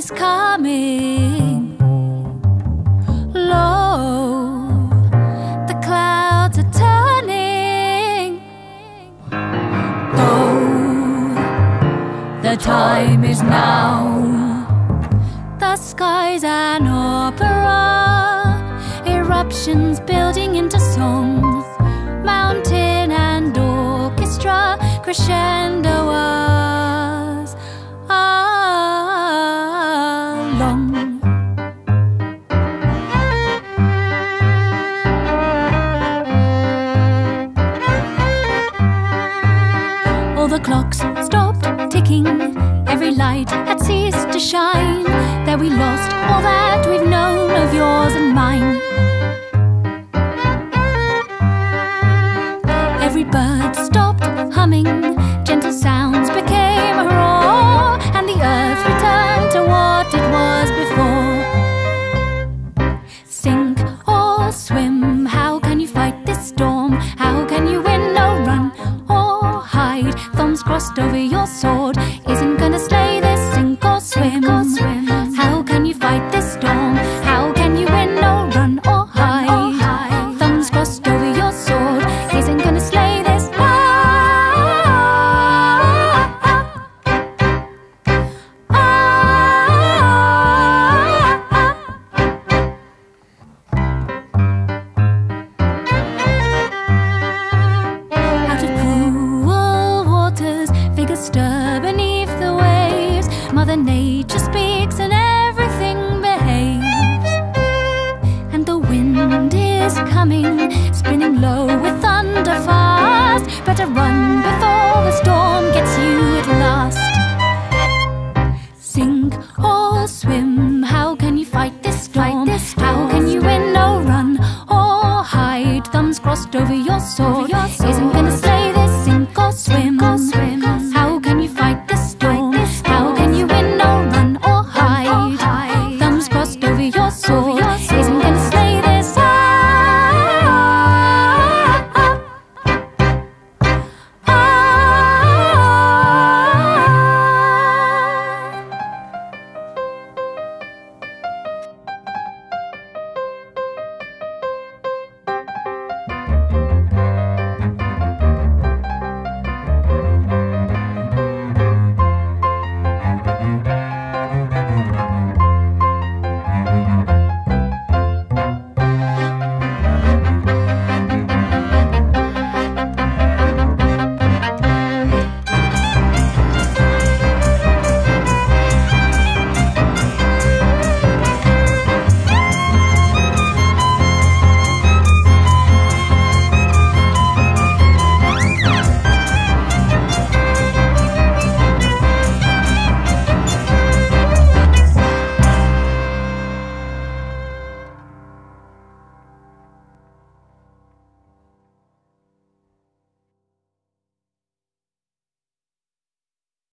is coming. Lo, the clouds are turning. Oh, the time is now. The sky's an opera, eruptions building into song, mountain and orchestra, crescendo us along. All the clocks stopped ticking, every light had ceased to shine. There we lost all that we've known of yours and mine. Every bird stopped humming, gentle sounds became a roar, and the earth returned to what it was before. Sink or swim, how can you fight this storm? How can you win or run or hide? Thumbs crossed over your sword isn't gonna slay this. Sink or swim, how can you fight this storm? How can you win or run or hide? Thumbs crossed over your sword isn't gonna slay this. Out of cruel waters, figures stir beneath the waves. Mother Nature speaks and everything behaves. And the wind is coming, spinning low with thunder fast. Better run before the storm gets you at last. Sink or swim, how can you fight this storm? How can you win or run or hide? Thumbs crossed over your sword